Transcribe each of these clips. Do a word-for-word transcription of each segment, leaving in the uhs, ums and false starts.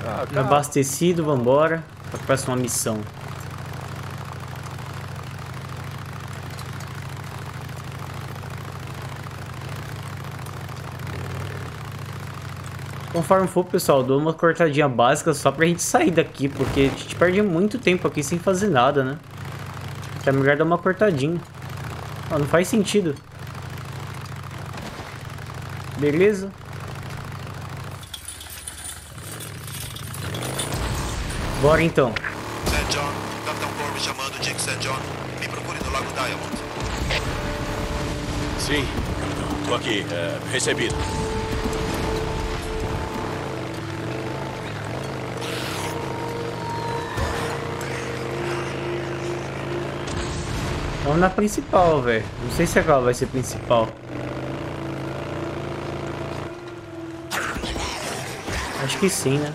Ah, cara. Abastecido, vambora. Pra próxima missão. Conforme for, pessoal, dou uma cortadinha básica só pra gente sair daqui, porque a gente perde muito tempo aqui sem fazer nada, né? Então é melhor dar uma cortadinha. Ó, não faz sentido. Beleza? Bora então. Saint John, Capitão Core me chamando, Dick Saint John. Me procure no Lago Diamond. Sim, Capitão. Tô aqui. É, recebido. Vamos na principal, velho. Não sei se aquela vai ser principal. Acho que sim, né?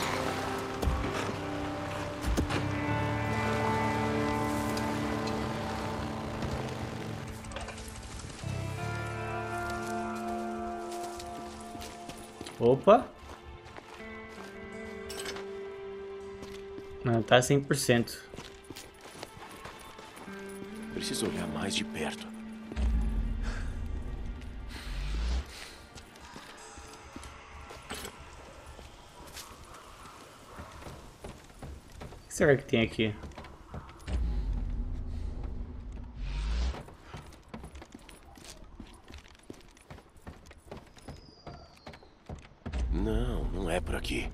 Opa! Não, tá cem por cento. Preciso olhar mais de perto. O que será que tem aqui? Não, não é por aqui.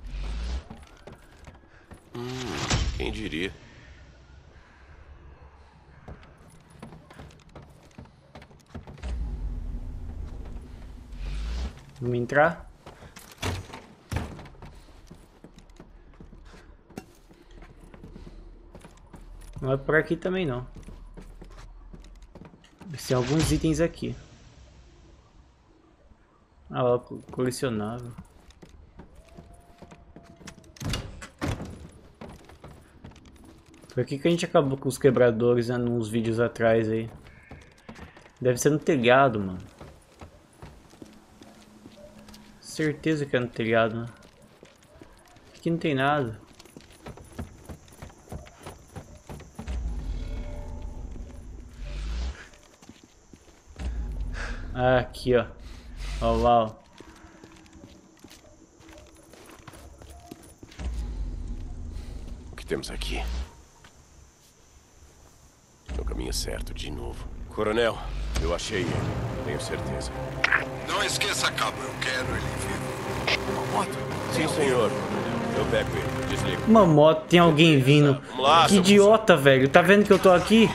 Hum, quem diria? Vamos entrar? Não é por aqui também não. Tem alguns itens aqui. Ah, ó, colecionável. Por aqui que a gente acabou com os quebradores, né, nos vídeos atrás aí. Deve ser no telhado, mano. Certeza que é no telhado, né? Aqui não tem nada. Ah, aqui, ó. Ó, uau. O que temos aqui? No caminho certo de novo. Coronel, eu achei ele. Tenho certeza. Não esqueça, Cabo, eu quero ele vivo. Uma moto? Sim, senhor. Eu pego ele. Desligo. Uma moto, tem alguém vindo. Vamos lá, Que seu idiota, velho. Tá vendo que eu tô aqui?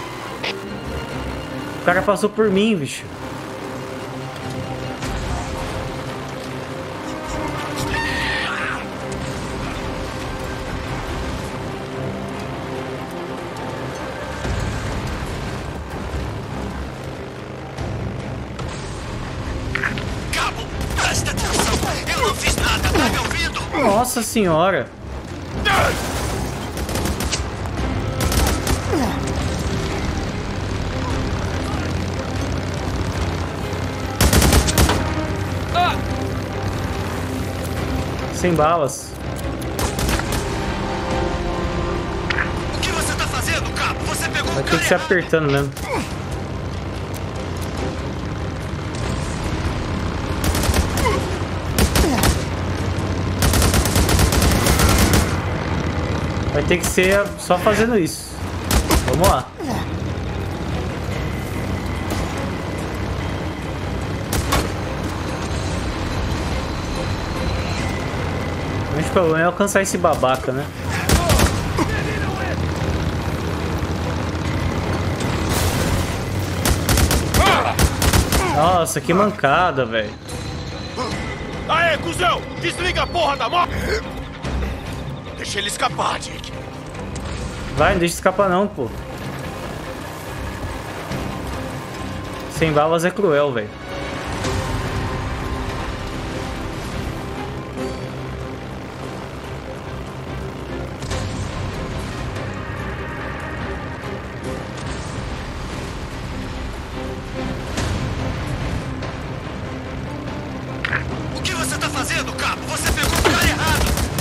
O cara passou por mim, bicho. Cabo, presta atenção. Eu não fiz nada, tá me ouvindo? Nossa senhora. Sem balas. O que você tá fazendo, Cabo? Você pegou Vai o ter cara que ser errado. apertando mesmo. Vai ter que ser só fazendo isso. Vamos lá. O problema é alcançar esse babaca, né? Nossa, que mancada, velho. Aê, cuzão! Desliga a porra da moto! Deixa ele escapar, Dick. Vai, não deixa escapar não, pô. Sem balas é cruel, velho. O que você tá fazendo, Cabo? Você pegou o cara errado.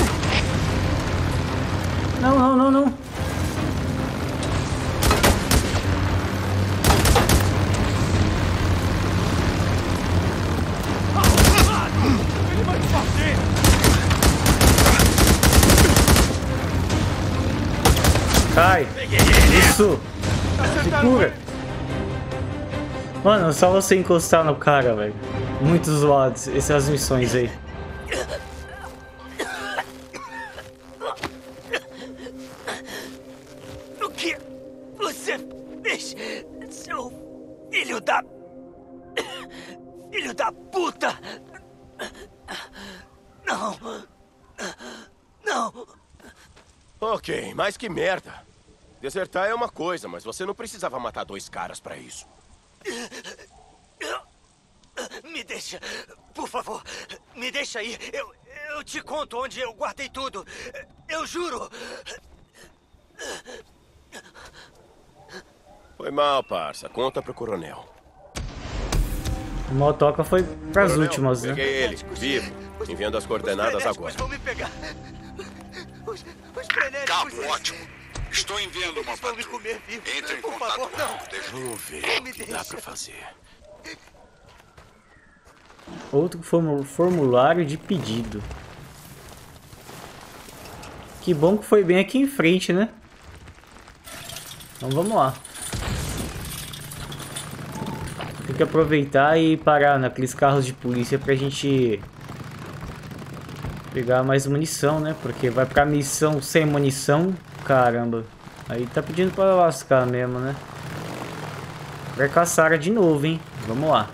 não. Ele vai te fazer! Cai. Isso. Segura. Mano, só você encostar no cara, velho. Muito zoado essas missões aí. O que você fez, seu filho da... Filho da puta! Não! Não! Ok, mas que merda. Desertar é uma coisa, mas você não precisava matar dois caras pra isso. Me deixa, por favor, me deixa aí. Eu, eu te conto onde eu guardei tudo. Eu juro. Foi mal, parça. Conta pro coronel. O motoca foi pras Coronel, últimas, né? Peguei ele, vivo. Enviando as coordenadas Os agora. vão me pegar. Os, os frenéticos... Cabo, ótimo. Estou enviando uma Eles vão me patrulha. comer vivo. Entre em Por contato favor, não. comigo. Deixa Vamos ver Não o me que dá deixa. pra fazer. Outro formu- formulário de pedido. Que bom que foi bem aqui em frente, né? Então vamos lá. Tem que aproveitar e parar naqueles carros de polícia pra gente pegar mais munição, né? Porque vai pra missão sem munição, caramba. Aí tá pedindo pra lascar mesmo, né? Vai caçar de novo, hein? Vamos lá.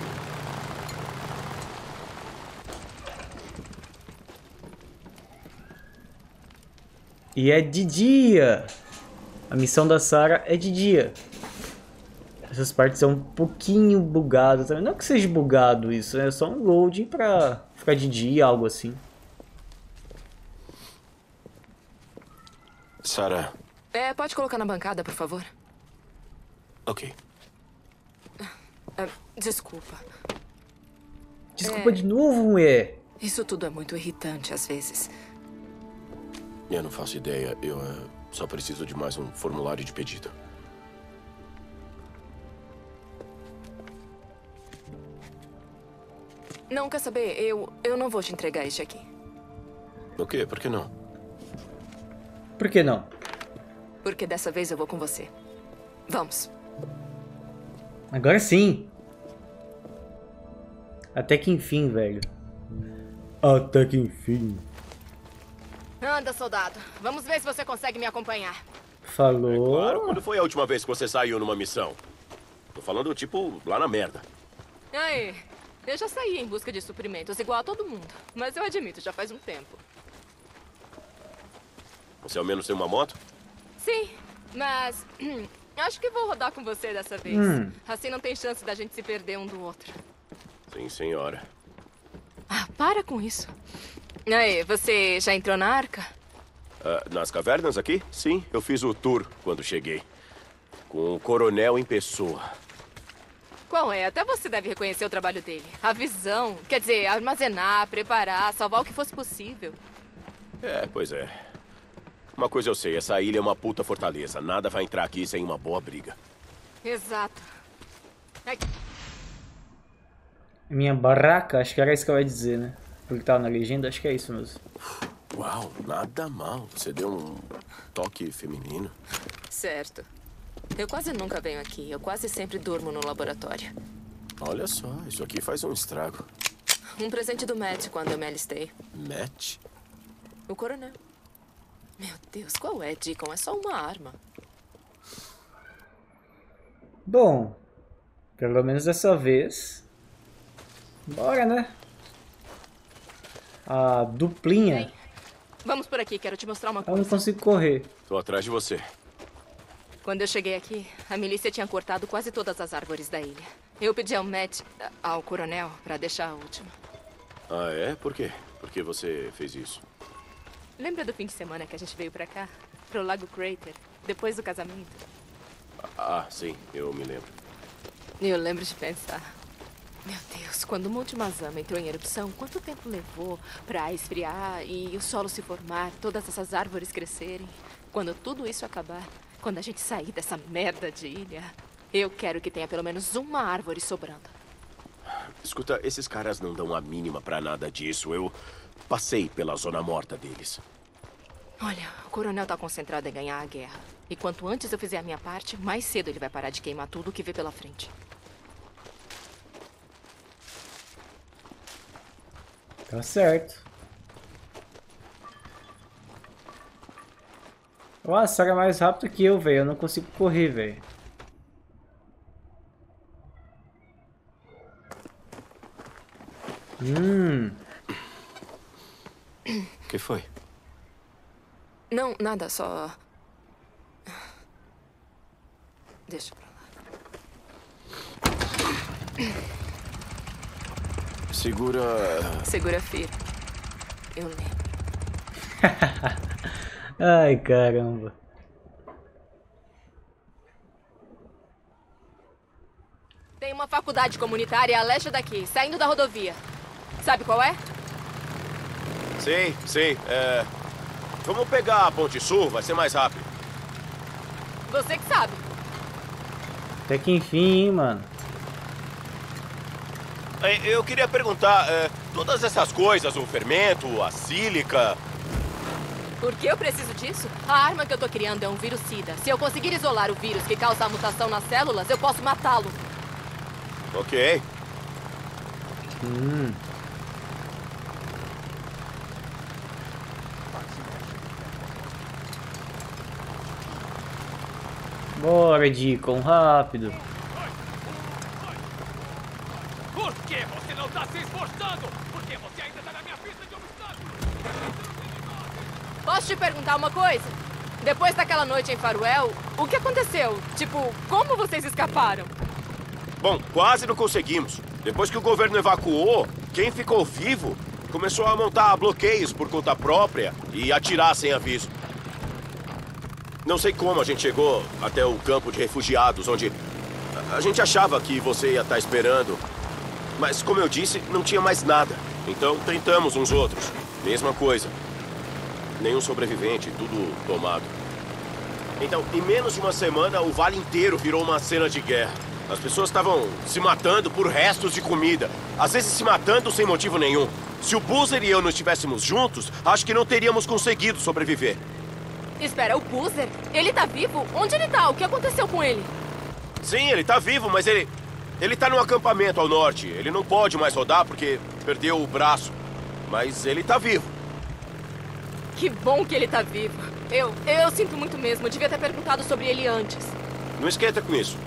E é de dia. A missão da Sarah é de dia. Essas partes são um pouquinho bugadas também. Não que seja bugado isso, né? É só um loading pra ficar de dia, algo assim. Sarah. É, pode colocar na bancada, por favor. Ok. Ah, desculpa. Desculpa É. de novo, mulher. Isso tudo é muito irritante às vezes. Eu não faço ideia. Eu eh, só preciso de mais um formulário de pedido. Não, quer saber? Eu, eu não vou te entregar este aqui. O quê? Por que não? Por que não? Porque dessa vez eu vou com você. Vamos. Agora sim. Até que enfim, velho. Até que enfim. Anda, soldado. Vamos ver se você consegue me acompanhar. Falou. Claro, quando foi a última vez que você saiu numa missão? Tô falando, tipo, lá na merda. Aí, eu já saí em busca de suprimentos, igual a todo mundo. Mas eu admito, já faz um tempo. Você ao menos tem uma moto? Sim, mas hum, acho que vou rodar com você dessa vez. Hum. Assim não tem chance da gente se perder um do outro. Sim, senhora. Ah, para com isso. Aí, você já entrou na arca? Ah, nas cavernas aqui? Sim, eu fiz o tour quando cheguei. Com o coronel em pessoa. Qual é? Até você deve reconhecer o trabalho dele. A visão, quer dizer, armazenar, preparar, salvar o que fosse possível. É, pois é. Uma coisa eu sei, essa ilha é uma puta fortaleza. Nada vai entrar aqui sem uma boa briga. Exato. É... Minha barraca, acho que era isso que eu ia dizer, né? Porque tava na legenda, acho que é isso mesmo. Uau, nada mal. Você deu um toque feminino. Certo. Eu quase nunca venho aqui. Eu quase sempre durmo no laboratório. Olha só, isso aqui faz um estrago. Um presente do Matt quando eu me alistei. Matt? O coronel. Meu Deus, qual é, Deacon? É só uma arma. Bom, pelo menos dessa vez. Bora, né? A duplinha. Ei, vamos por aqui, quero te mostrar uma Eu não coisa. consigo correr. Tô atrás de você. Quando eu cheguei aqui, a milícia tinha cortado quase todas as árvores da ilha. Eu pedi ao Matt, ao coronel, pra deixar a última. Ah, é? Por quê? Por que você fez isso? Lembra do fim de semana que a gente veio pra cá? Pro Lago Crater, depois do casamento? Ah, sim, eu me lembro. Eu lembro de pensar. Meu Deus, quando o Monte Mazama entrou em erupção, quanto tempo levou pra esfriar e o solo se formar, todas essas árvores crescerem? Quando tudo isso acabar, quando a gente sair dessa merda de ilha, eu quero que tenha pelo menos uma árvore sobrando. Escuta, esses caras não dão a mínima pra nada disso. Eu passei pela zona morta deles. Olha, o coronel tá concentrado em ganhar a guerra. E quanto antes eu fizer a minha parte, mais cedo ele vai parar de queimar tudo o que vê pela frente. Tá certo. Ó, a Sarah é mais rápido que eu, velho. Eu não consigo correr, velho. Hum. O que foi? Não, nada, só... Deixa pra lá. Segura... Segura firme. Eu lembro. Ai, caramba. Tem uma faculdade comunitária a leste daqui, saindo da rodovia. Sabe qual é? Sei, sei. É... Vamos pegar a Ponte Sul, vai ser mais rápido. Você que sabe. Até que enfim, hein, mano. Eu queria perguntar, é, todas essas coisas, o fermento, a sílica... Por que eu preciso disso? A arma que eu tô criando é um vírus-sida. Se eu conseguir isolar o vírus que causa a mutação nas células, eu posso matá-lo. Ok. Hum. Bora, Deacon, rápido. Por que você não está se esforçando? Por que você ainda está na minha pista de obstáculos? Posso te perguntar uma coisa? Depois daquela noite em Faroel, o que aconteceu? Tipo, como vocês escaparam? Bom, quase não conseguimos. Depois que o governo evacuou, quem ficou vivo começou a montar bloqueios por conta própria e atirar sem aviso. Não sei como a gente chegou até o campo de refugiados, onde a gente achava que você ia estar esperando. Mas, como eu disse, não tinha mais nada. Então, tentamos uns outros. Mesma coisa. Nenhum sobrevivente, tudo tomado. Então, em menos de uma semana, o vale inteiro virou uma cena de guerra. As pessoas estavam se matando por restos de comida. Às vezes se matando sem motivo nenhum. Se o Boozer e eu não estivéssemos juntos, acho que não teríamos conseguido sobreviver. Espera, o Boozer? Ele tá vivo? Onde ele tá? O que aconteceu com ele? Sim, ele tá vivo, mas ele... Ele tá num acampamento ao norte. Ele não pode mais rodar porque perdeu o braço. Mas ele tá vivo. Que bom que ele tá vivo. Eu... eu sinto muito mesmo. Eu devia ter perguntado sobre ele antes. Não esquenta com isso.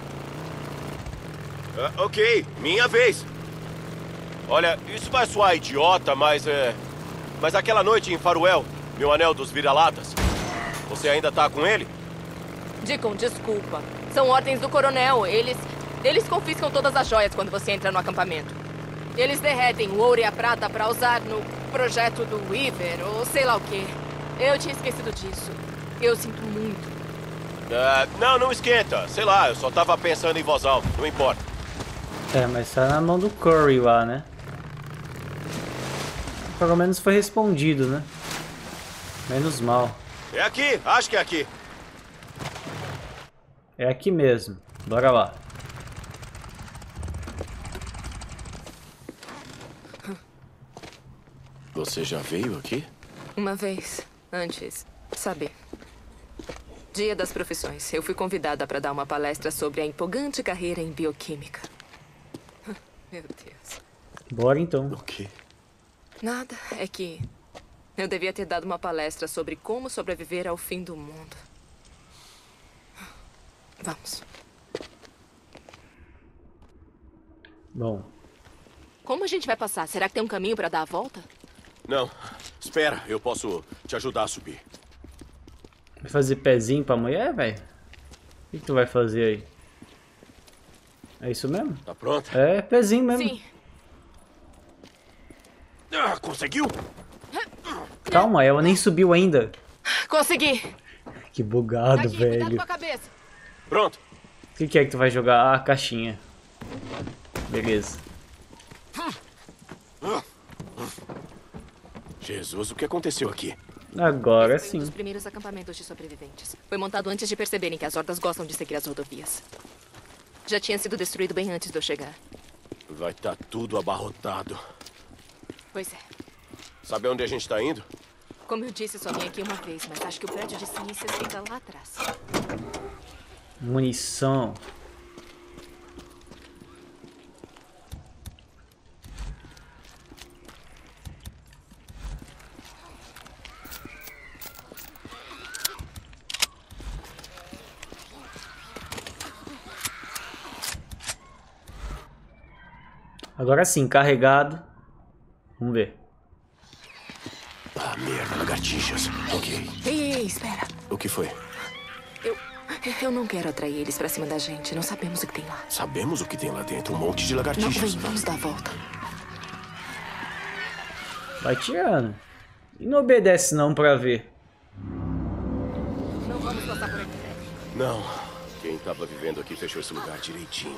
Uh, ok, minha vez. Olha, isso vai soar idiota, mas é... Mas aquela noite em Faroel, meu anel dos vira-latas, você ainda tá com ele? Deacon, desculpa. São ordens do coronel. Eles... Eles confiscam todas as joias quando você entra no acampamento. Eles derretem o ouro e a prata pra usar no projeto do Weaver, ou sei lá o quê. Eu tinha esquecido disso. Eu sinto muito. Uh, não, não esquenta. Sei lá, eu só tava pensando em voz alta. Não importa. É, mas tá na mão do Curry lá, né? Pelo menos foi respondido, né? Menos mal. É aqui, acho que é aqui. É aqui mesmo. Bora lá. Você já veio aqui? Uma vez, antes, sabe? Dia das Profissões. Eu fui convidada para dar uma palestra sobre a empolgante carreira em bioquímica. Meu Deus. Bora então. O quê? Nada, é que eu devia ter dado uma palestra sobre como sobreviver ao fim do mundo. Vamos. Bom. Como a gente vai passar? Será que tem um caminho para dar a volta? Não. Espera, eu posso te ajudar a subir. Vai fazer pezinho pra mulher, velho? O que, que tu vai fazer aí? É isso mesmo? Tá pronta? É, pezinho mesmo. Sim. Ah, conseguiu? Calma, ela nem subiu ainda. Consegui. Que bugado, Aqui, cuidado velho. com a cabeça. Pronto. O que, que é que tu vai jogar? Ah, a caixinha. Beleza. Jesus, o que aconteceu aqui? Agora Esse foi um sim. dos primeiros acampamentos de sobreviventes. Foi montado antes de perceberem que as hordas gostam de seguir as rodovias. Já tinha sido destruído bem antes de eu chegar. Vai estar tudo abarrotado. Pois é. Sabe onde a gente tá indo? Como eu disse, só vim aqui uma vez, mas acho que o prédio de ciências fica lá atrás. Munição. Agora sim, carregado. Vamos ver. Ah, merda, lagartixas. Ok. Ei, ei, ei, espera. O que foi? Eu, eu não quero atrair eles pra cima da gente. Não sabemos o que tem lá. Sabemos o que tem lá dentro. Um monte de Não, lagartixas. vem, vamos dar a volta. Vai tirando. E não obedece não pra ver. Não vamos passar por aqui. Não. Quem tava vivendo aqui fechou esse lugar direitinho.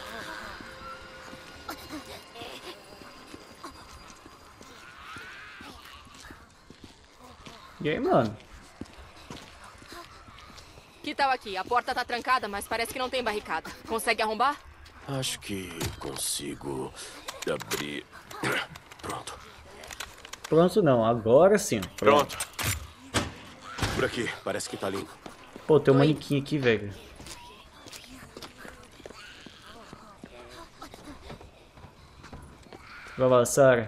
E aí, mano? Que tal aqui? A porta tá trancada, mas parece que não tem barricada. Consegue arrombar? Acho que consigo abrir. Pronto. Pronto não, agora sim. Pronto. Por aqui, parece que tá limpo. Pô, tem um Oi. manequim aqui, velho. Vai lá, Sarah.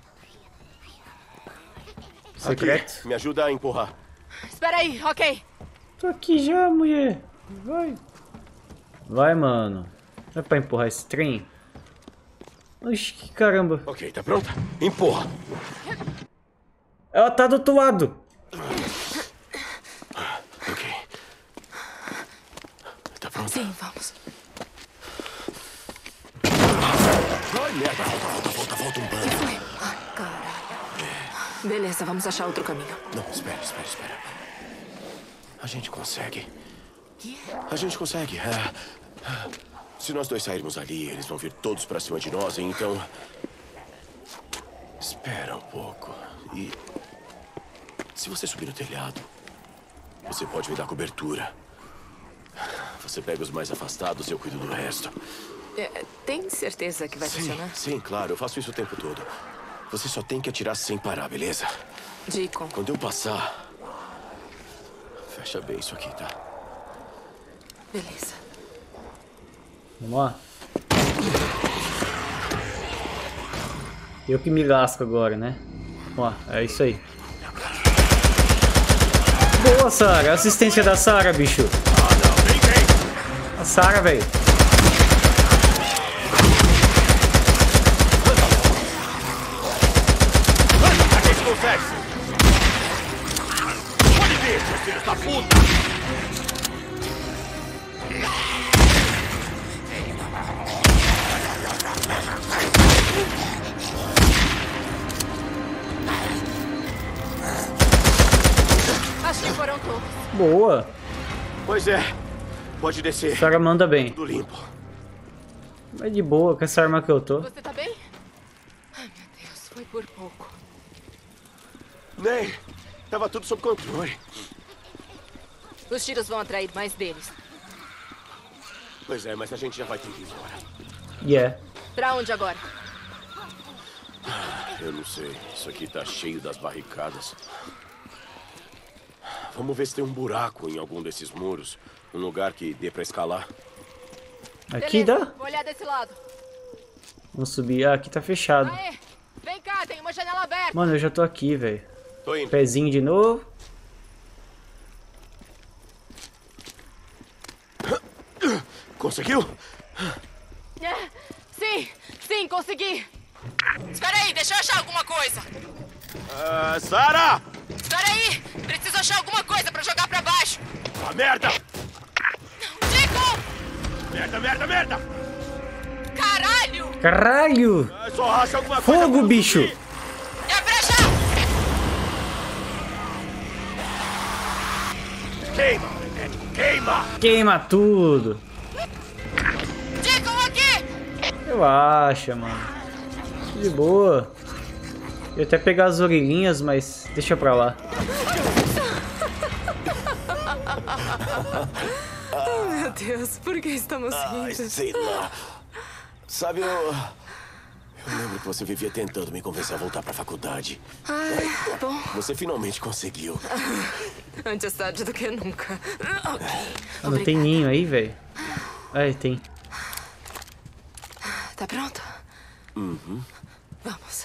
Secreto? Aqui, me ajuda a empurrar. Espera aí, ok. Tô aqui já, mulher. Vai. Vai, mano. Não é pra empurrar esse trem? Oxi, que caramba. Ok, tá pronta? Empurra. Ela tá do outro lado. Ok. Tá pronta? Sim, vamos. Ai, merda. Volta, volta, volta, volta um bando. Foi. Ai, caralho. Beleza, vamos achar outro caminho. Não, espera, espera, espera. A gente consegue. A gente consegue. É. Se nós dois sairmos ali, eles vão vir todos pra cima de nós, então... Espera um pouco. E... se você subir no telhado, você pode me dar cobertura. Você pega os mais afastados e eu cuido do resto. É, tem certeza que vai Sim, funcionar? sim, claro. Eu faço isso o tempo todo. Você só tem que atirar sem parar, beleza? Deacon. Quando eu passar... fecha bem isso aqui, tá? Beleza. Vamos lá. Eu que me lasco agora, né? Ó, é isso aí. Boa, Sarah. Assistência da Sarah, bicho. Ah, não. Vem, vem. A Sarah, velho. A gente consegue. Pode ver, seus filhos da puta. Acho que foram todos. Boa. Pois é. Pode descer. Sarah manda bem. Tudo limpo. Mas de boa, com essa arma que eu tô. Você tá bem? Ai, meu Deus, foi por pouco. Nem. Tava tudo sob controle. Os tiros vão atrair mais deles. Pois é, mas a gente já vai ter que ir embora. Yeah. Pra onde agora? Eu não sei. Isso aqui tá cheio das barricadas. Vamos ver se tem um buraco em algum desses muros. Um lugar que dê pra escalar. Aqui Beleza, dá? vou olhar desse lado. Vamos subir. Ah, aqui tá fechado. Aê, vem cá, tem uma janela aberta. Mano, eu já tô aqui, velho. Tô indo. Pezinho de novo. Conseguiu? É, sim, sim, consegui. Espera aí, deixa eu achar alguma coisa. Ah, Sarah! Espera aí, preciso achar alguma coisa pra jogar pra baixo. Ah, merda! Deacon! Merda, merda, merda! Caralho! Caralho! Ah, só acha alguma coisa. Fogo, pra eu bicho! subir. É pra achar! Queima, moleque, queima! Queima tudo. Deacon, aqui! Relaxa, mano. De boa. Eu ia até pegar as orelhinhas, mas deixa pra lá. Oh, meu Deus, por que estamos Ai, rindo? sei lá. Sabe, eu... Eu lembro que você vivia tentando me convencer a voltar pra faculdade. Ai, bom, Você finalmente conseguiu. antes tarde do que nunca. Ok, Ah, não tem ninho aí, velho? Ai, tem. Tá pronto? Uhum. Vamos.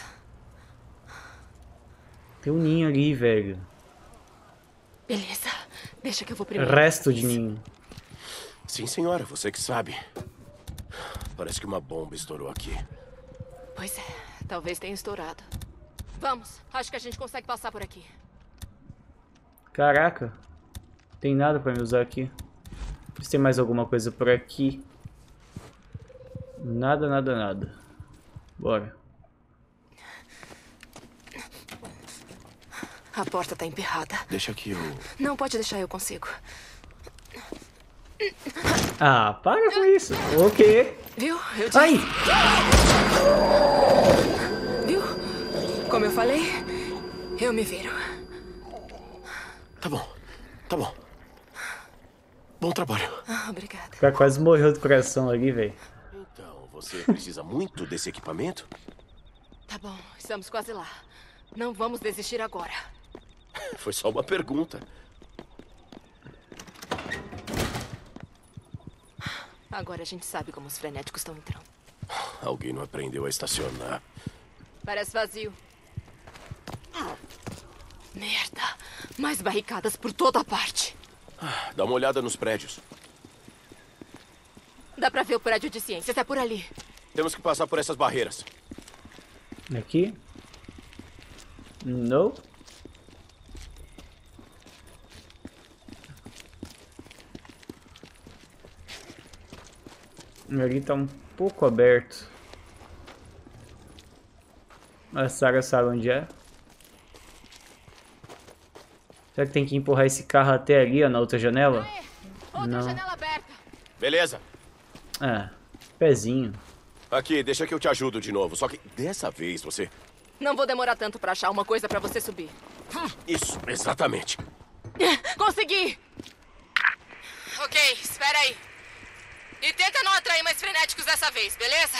Tem um ninho ali, velho. Beleza, deixa que eu vou primeiro. Resto de ninho. Sim, senhora, você que sabe. Parece que uma bomba estourou aqui. Pois é, talvez tenha estourado. Vamos, acho que a gente consegue passar por aqui. Caraca. Tem nada pra me usar aqui. Se tem mais alguma coisa por aqui. Nada, nada, nada. Bora. A porta tá emperrada. Deixa que eu... Não pode deixar, eu consigo. Ah, para com isso. O quê? Viu? Eu disse. Ai! Viu? Como eu falei, eu me viro. Tá bom, tá bom. Bom trabalho. Ah, obrigada. O cara quase morreu do coração ali, velho. Então, você precisa muito desse equipamento? Tá bom, estamos quase lá. Não vamos desistir agora. Foi só uma pergunta. Agora a gente sabe como os frenéticos estão entrando. Alguém não aprendeu a estacionar. Parece vazio. Merda. Mais barricadas por toda parte. Dá uma olhada nos prédios. Dá pra ver o prédio de ciências, é por ali. Temos que passar por essas barreiras. Aqui? Não. Ali tá um pouco aberto. A Sarah sabe onde é. Será que tem que empurrar esse carro até ali, ó, na outra janela? Aê, outra Não. janela aberta. Beleza. Ah, pezinho. Aqui, deixa que eu te ajudo de novo. Só que dessa vez você... Não vou demorar tanto pra achar uma coisa pra você subir. Isso, exatamente. Consegui! Ok, espera aí. E tenta não atrair mais frenéticos dessa vez, beleza?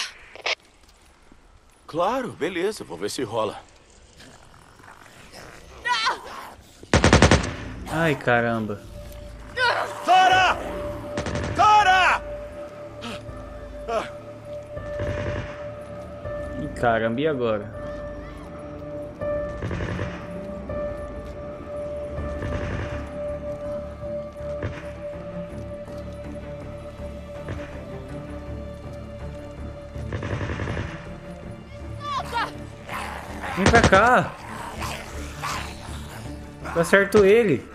Claro, beleza. Vou ver se rola. Ai, caramba. Tara! Tara! Ih, caramba, e agora? Vem pra cá! Eu acerto ele!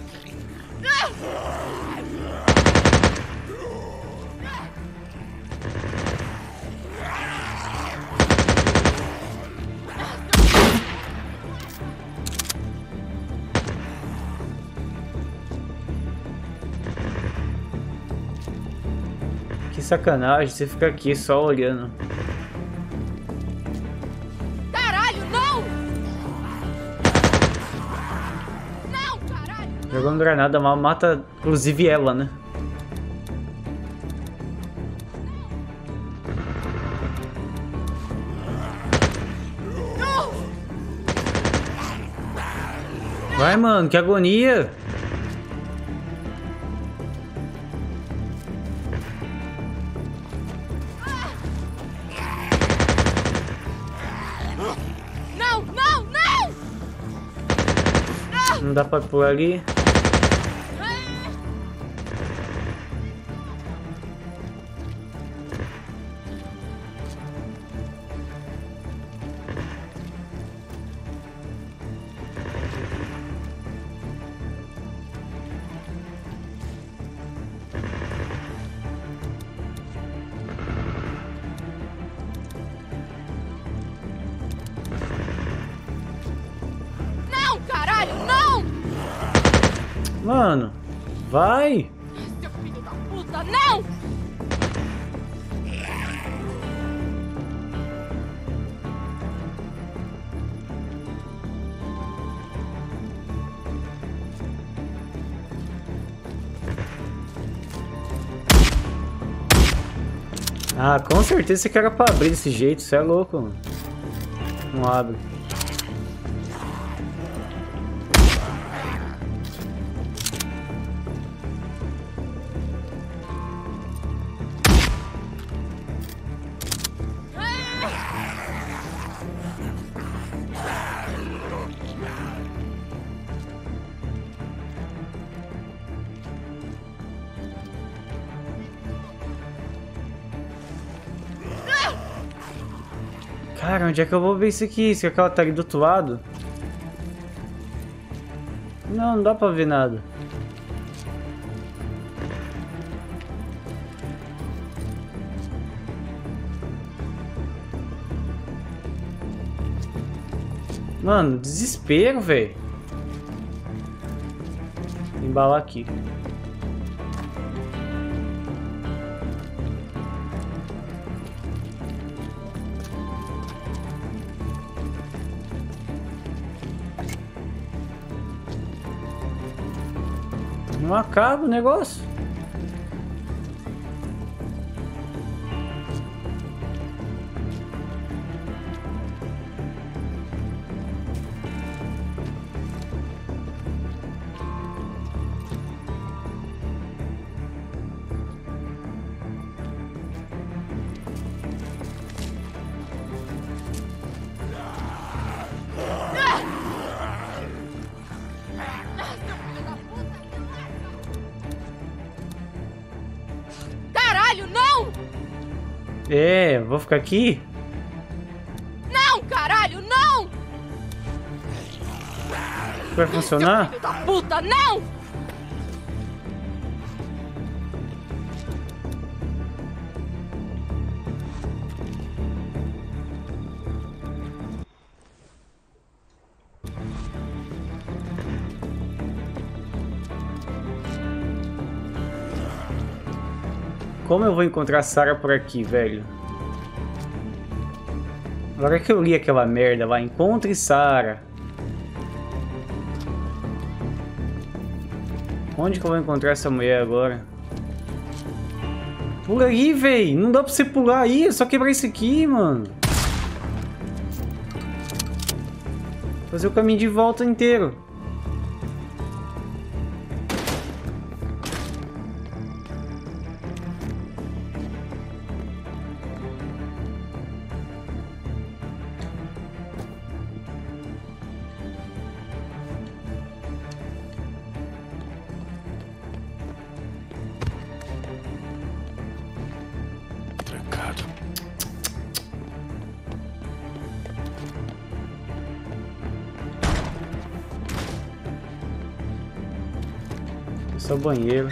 Que sacanagem, você fica aqui só olhando. Caralho, não! Não, caralho! Jogando granada mal mata, inclusive ela, né? Vai, mano, que agonia! Não, não, não! Não dá pra pular ali. Não, caralho, não! Mano, vai! Seu filho da puta, não! Ah, com certeza você quer pra abrir desse jeito, você é louco, mano. Não abre. Cara, onde é que eu vou ver isso aqui? Se aquela tá ali do outro lado? Não, não dá pra ver nada. Mano, desespero, velho. Embalar aqui. Não acaba o negócio. É, vou ficar aqui? Não, caralho, não! Vai funcionar? Filho da puta, não! Como eu vou encontrar a Sarah por aqui, velho? Agora que eu li aquela merda lá, encontre Sarah. Onde que eu vou encontrar essa mulher agora? Pula aí, velho! Não dá pra você pular aí, é só quebrar isso aqui, mano. Fazer o caminho de volta inteiro. Só banheiro.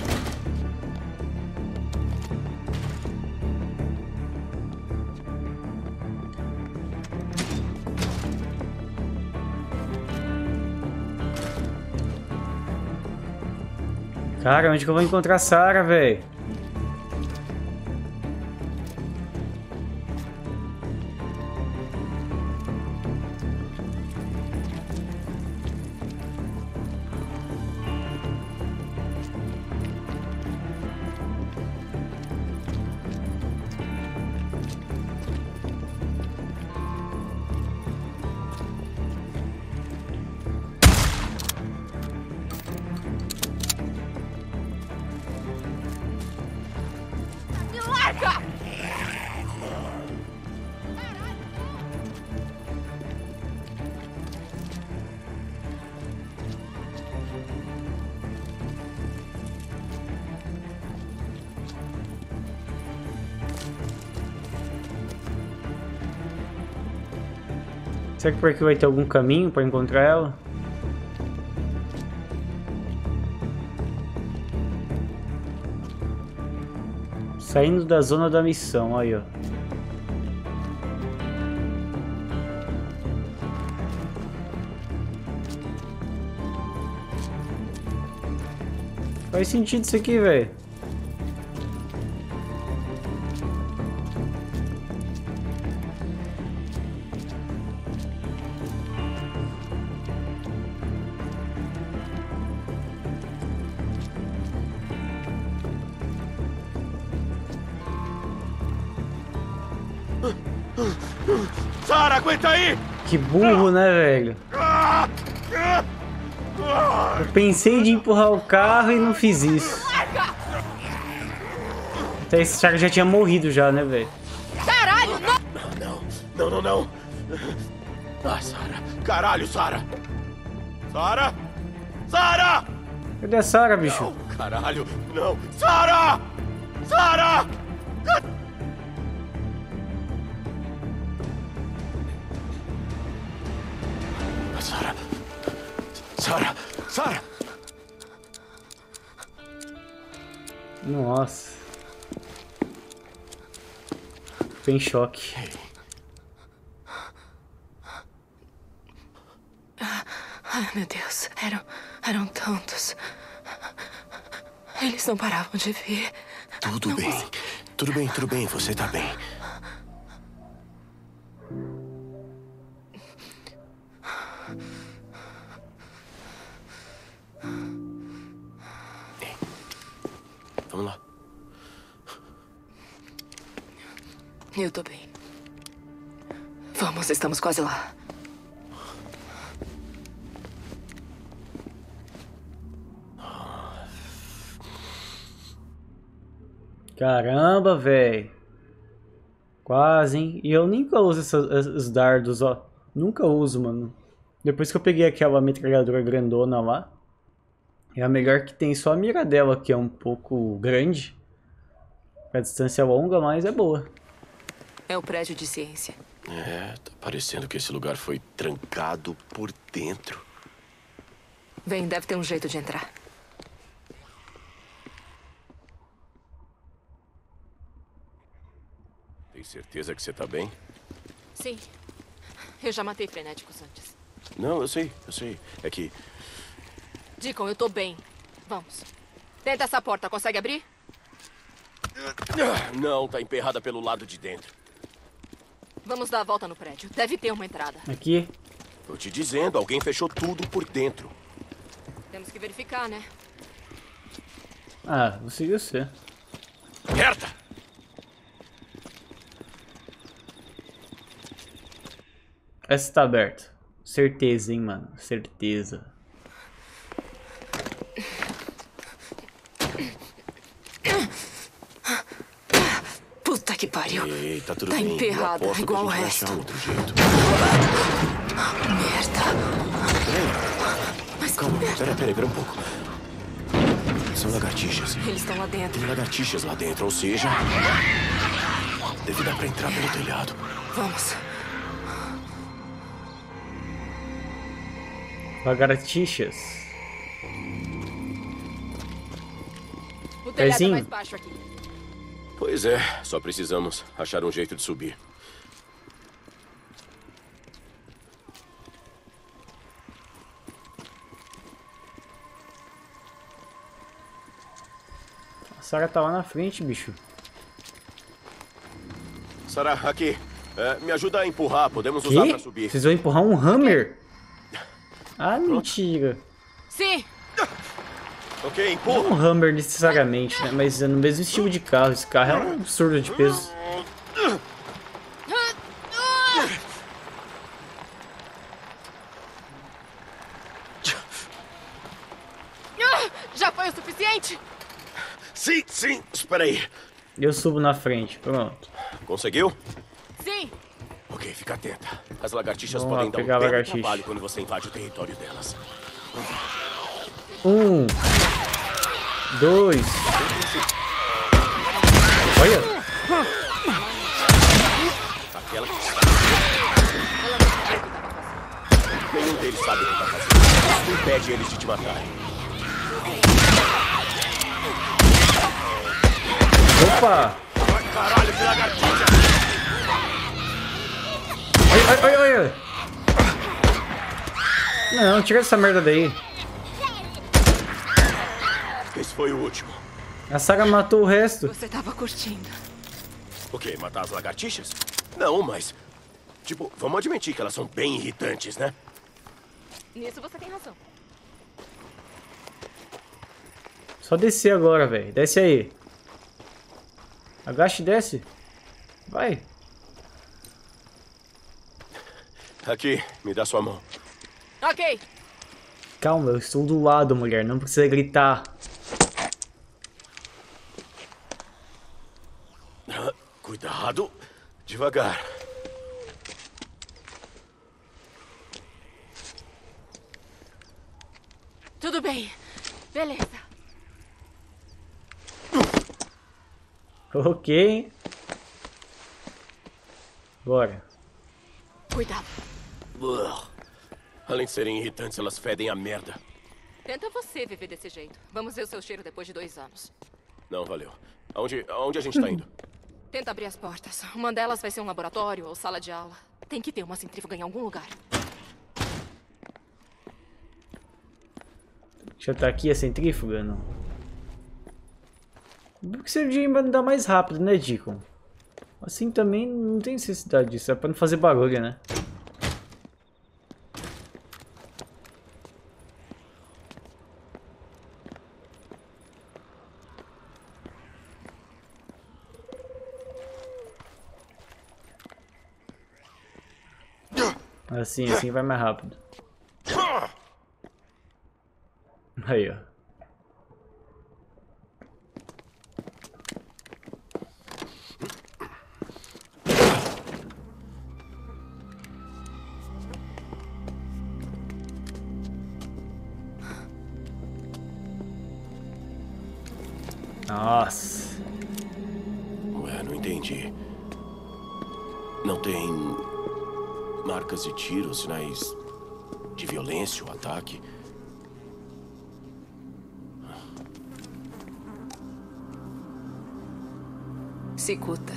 Cara, onde que eu vou encontrar a Sarah, velho? Será que por aqui vai ter algum caminho para encontrar ela? Saindo da zona da missão, aí ó. Faz sentido isso aqui, velho. Sarah, aguenta aí! Que burro, né, velho? Eu pensei de empurrar o carro e não fiz isso. Até esse cara já tinha morrido já, né, velho? Caralho, não! Não, não, não, não. Ah, Sarah. Caralho, Sarah. Sarah! Sarah! Cadê a Sarah, bicho? Não, caralho, não. Sarah! Sarah! Sarah! Sarah! Sarah! Nossa. Tô em choque. Ai, meu Deus. Eram, eram tantos. Eles não paravam de vir. Tudo Não bem. consegui. Tudo bem, tudo bem. Você tá bem. Ei, vamos lá. Eu tô bem. Vamos, estamos quase lá. Caramba, velho. Quase, hein? E eu nunca uso essas, esses dardos, ó. Nunca uso, mano. Depois que eu peguei aquela metralhadora grandona lá. É a melhor que tem. Só a mira dela, que é um pouco grande. A distância longa, mas é boa. É o prédio de ciência. É, tá parecendo que esse lugar foi trancado por dentro. Vem, deve ter um jeito de entrar. Tem certeza que você tá bem? Sim. Eu já matei frenéticos antes. Não, eu sei, eu sei. É que... Deacon, eu tô bem. Vamos. Tenta essa porta, consegue abrir? Não, tá emperrada pelo lado de dentro. Vamos dar a volta no prédio. Deve ter uma entrada. Aqui. Tô te dizendo, alguém fechou tudo por dentro. Temos que verificar, né? Ah, conseguiu ser. Merda! Essa tá aberta. Certeza, hein, mano. Certeza. Puta que pariu. Ei, tá tudo Tá bem. emperrada, Eu aposto igual que a o gente vai resto. achar outro jeito. Merda. Mas que Calma, merda. pera, pera, pera um pouco. São lagartixas. Eles estão lá dentro. Tem lagartixas lá dentro, ou seja... Deve dar pra entrar pelo telhado. Vamos. Lagartixas. O telhado Pezinho. é mais baixo aqui. Pois é, só precisamos achar um jeito de subir. A Sarah tá lá na frente, bicho. Sarah, aqui. É, me ajuda a empurrar, podemos usar Que? pra subir. Vocês vão empurrar um Hammer? Ah, mentira. Sim. Ok, Não empurra. um Hammer necessariamente, né? Mas é no mesmo estilo de carro. Esse carro é um absurdo de peso. Já foi o suficiente? Sim, sim, espera aí. Eu subo na frente. Pronto. Conseguiu? Sim. Ok, fica atenta. As lagartixas Vamos lá, podem dar um pegar a belo lagartixa. trabalho quando você invade o território delas. Um. Dois. Olha. Aquela que... Nenhum deles sabe o que tá fazendo. Impede eles de te matarem. Opa. Ai, caralho, que lagartixa! Ai, ai, ai, ai. Não, tira essa merda daí. Esse foi o último. A Sarah matou o resto. Você tava curtindo. O quê? Matar as lagartixas? Não, mas... Tipo, vamos admitir que elas são bem irritantes, né? Nisso você tem razão. Só descer agora, velho. Desce aí. Agacha e desce. Vai. Aqui, me dá sua mão. Ok. Calma, eu estou do lado, mulher. Não precisa gritar. Cuidado. Devagar. Tudo bem. Beleza. Ok. Bora. Cuidado. Ugh. Além de serem irritantes, elas fedem a merda. Tenta você viver desse jeito. Vamos ver o seu cheiro depois de dois anos. Não, valeu. Aonde, aonde a gente tá indo? Tenta abrir as portas. Uma delas vai ser um laboratório ou sala de aula. Tem que ter uma centrífuga em algum lugar. Já tá aqui a centrífuga, não? Por que você devia andar mais rápido, né, Deacon? Assim também não tem necessidade disso. É pra não fazer barulho, né? Assim, assim vai mais rápido. Aí, ó. Nossa. Ué, não entendi. Não tem marcas de tiro, sinais de violência ou ataque? Cicuta.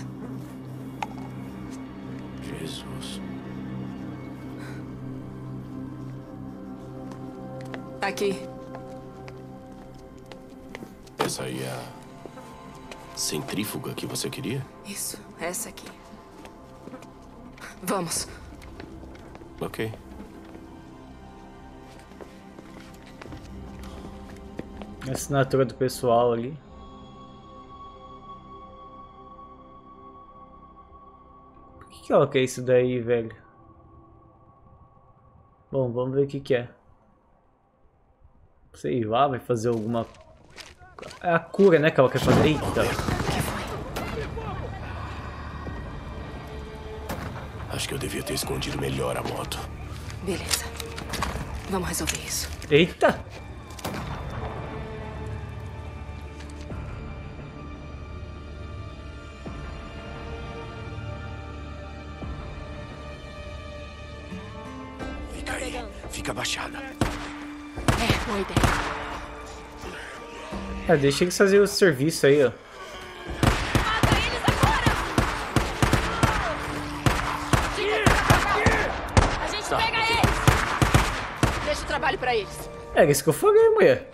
Jesus. Aqui. Essa aí é a centrífuga que você queria? Isso, essa aqui. Vamos. Ok. A assinatura do pessoal ali. Por que que ela quer isso daí, velho? Bom, vamos ver o que que é. Sei lá, vai fazer alguma... É a cura, né, que ela quer fazer. Eita. Acho que eu devia ter escondido melhor a moto. Beleza. Vamos resolver isso. Eita! Fica aí. Fica abaixada. É, boa ideia. É, deixa eles fazerem o serviço aí, ó. Mata eles agora! A gente pega eles! Deixa o trabalho pra eles. É isso que eu falei, mulher.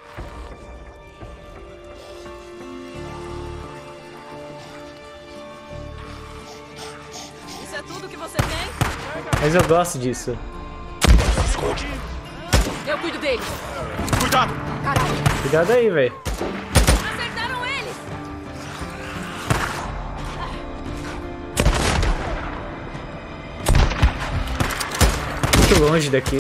Isso é tudo que você tem? Mas eu gosto disso. Esconde. Eu cuido deles. Cuidado! Caralho. Cuidado aí, velho. Acertaram eles! Muito longe daqui.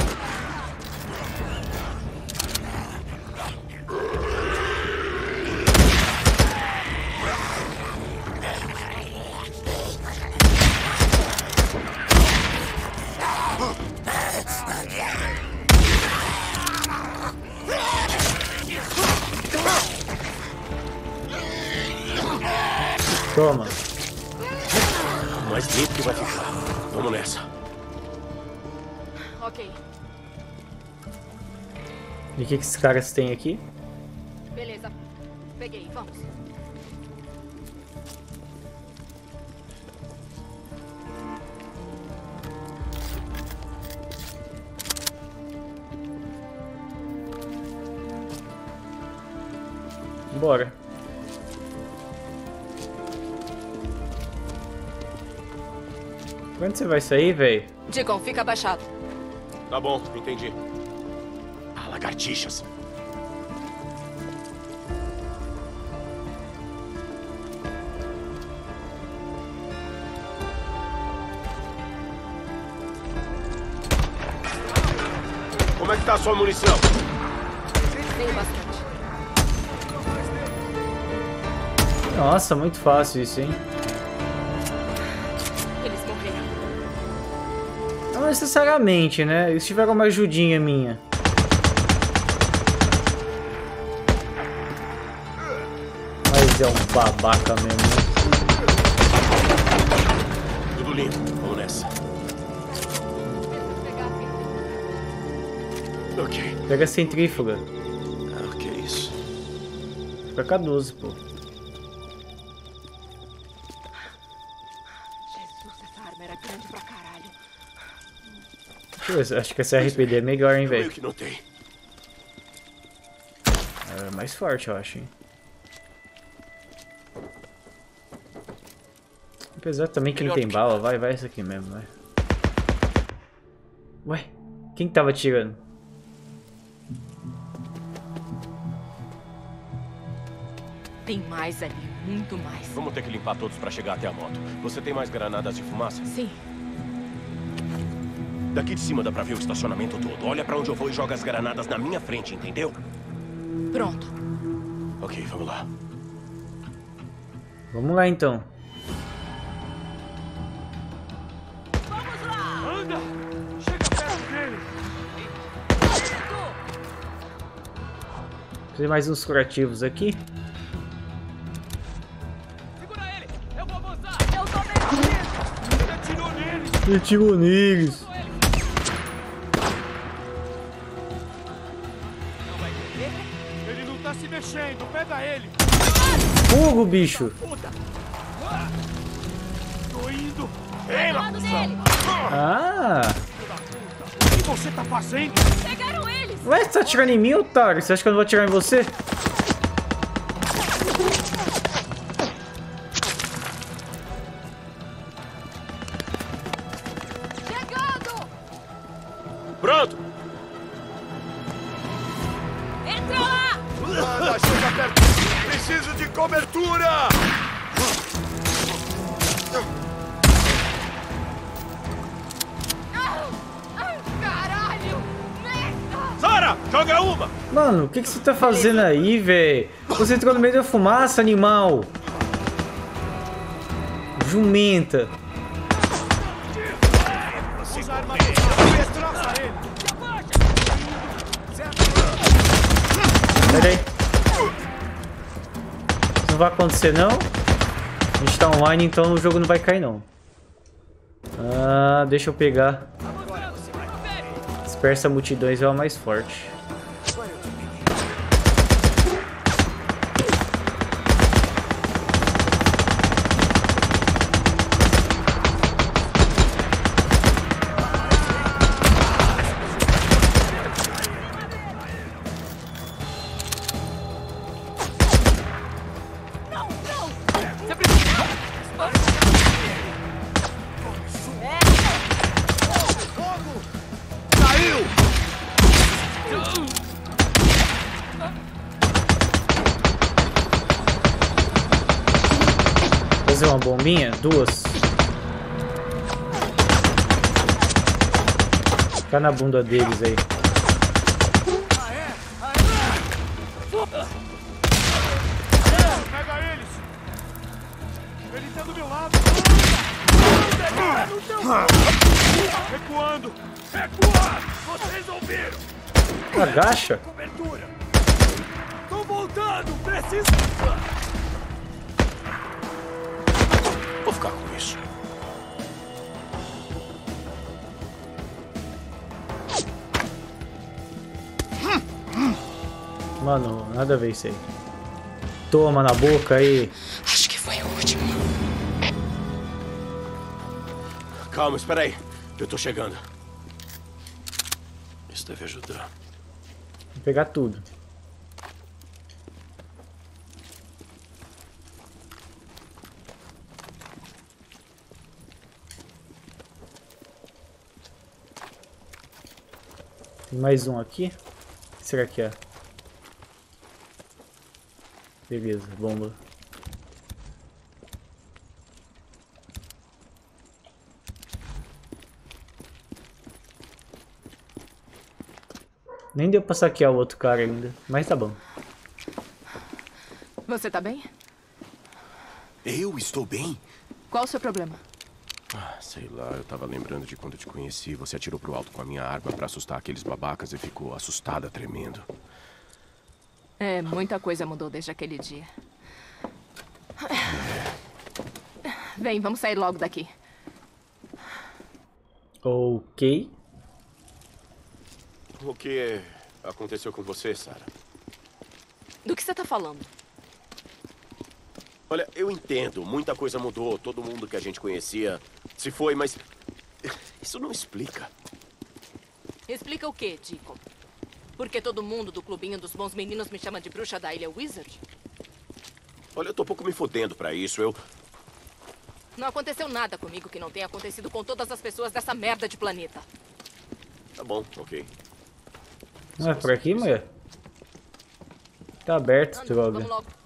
Toma. O mais limpo que vai ficar. Vamos nessa. Ok. E o que que esses caras têm aqui? Beleza. Peguei, vamos. Bora. Quando você vai sair, velho? Deacon, fica abaixado. Tá bom, entendi. Ah, lagartixas. é que tá a sua munição? Tenho bastante. Nossa, muito fácil isso, hein? Eles morreram. Não necessariamente, né? Eles tiveram uma ajudinha minha. Mas é um babaca mesmo, né? Tudo limpo, vamos nessa. Ok. Pega a centrífuga. Ah, o que é isso? Fica K doze, pô. Jesus, essa arma era grande pra caralho. Deixa eu ver, acho que essa R P D é melhor, hein, Eu meio velho. que notei. É mais forte, eu acho, hein. Apesar também que não tem bala, vai, vai essa aqui mesmo, vai. Ué, quem que tava atirando? Tem mais ali, muito mais. Vamos ter que limpar todos pra chegar até a moto. Você tem mais granadas de fumaça? Sim. Daqui de cima dá pra ver o estacionamento todo. Olha pra onde eu vou e joga as granadas na minha frente, entendeu? Pronto. Ok, vamos lá. Vamos lá, então. Anda! Chega perto dele! Fazer mais uns curativos aqui. Segura ele! Eu vou avançar! Eu tô mentindo! Ele atirou nele! Ele atirou neles. Não vai correr? Ele não tá se mexendo! Pega ele! Fogo, bicho. Puta! Ah! Tô indo! Ei, Do lado dele! Ah. O que você tá fazendo? Pegaram eles! Ué, você tá atirando em mim, otário? Você acha que eu não vou atirar em você? Chegando! Pronto! Entra lá! Anda, chega perto! Preciso de cobertura! Ah! Ah, caralho! Merda! Sara, joga uma! Mano, o que, que você tá fazendo aí, velho? Você entrou no meio da fumaça, animal. Jumenta. Usa a arma dele! Destroça ele! Pera aí. Isso não vai acontecer, não? A gente tá online, então o jogo não vai cair, não. Ah, deixa eu pegar. Dispersa multidões é o mais forte. Não, não! Você precisa... Caiu! Fazer uma bombinha? Duas. Fica na bunda deles aí. Pega eles! Ele tá do meu lado! No teu lado! Recuando! Recuar! Vocês ouviram! Agacha. Cobertura! Tô voltando! Preciso... Vou ficar com isso. Mano, nada a ver isso aí. Toma na boca aí. Acho que foi o último. Calma, espera aí. Eu tô chegando. Isso deve ajudar. Vou pegar tudo. Tem mais um aqui. O que será que é? Beleza, bomba. Nem deu pra saquear o outro cara ainda, mas tá bom. Você tá bem? Eu estou bem? Qual o seu problema? Ah, sei lá, eu tava lembrando de quando eu te conheci. Você atirou pro alto com a minha arma pra assustar aqueles babacas e ficou assustada, tremendo. É, muita coisa mudou desde aquele dia. Vem, vamos sair logo daqui. Ok. O que aconteceu com você, Sarah? Do que você tá falando? Olha, eu entendo, muita coisa mudou, todo mundo que a gente conhecia se foi, mas isso não explica. Explica o quê, Deacon? Porque todo mundo do clubinho dos bons meninos me chama de bruxa da ilha Wizard? Olha, eu tô pouco me fodendo pra isso, eu... Não aconteceu nada comigo que não tenha acontecido com todas as pessoas dessa merda de planeta. Tá bom, ok. Não é por aqui, mulher? Tá aberto, Ah, não, droga. vamos logo.